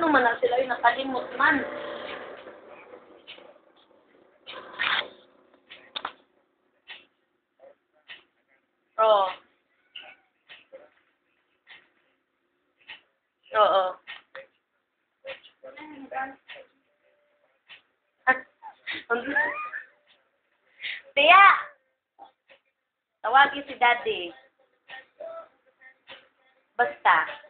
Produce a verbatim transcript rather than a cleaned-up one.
Ano man na sila yung nakalimot man. Oo. Oo. Tiya! Tawagin si Daddy. Basta.